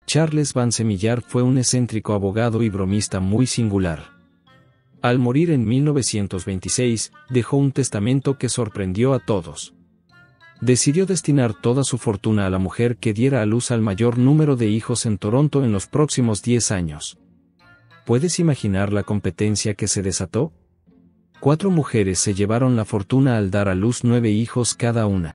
Charles Van Semillar fue un excéntrico abogado y bromista muy singular. Al morir en 1926, dejó un testamento que sorprendió a todos. Decidió destinar toda su fortuna a la mujer que diera a luz al mayor número de hijos en Toronto en los próximos 10 años. ¿Puedes imaginar la competencia que se desató? 4 mujeres se llevaron la fortuna al dar a luz 9 hijos cada una.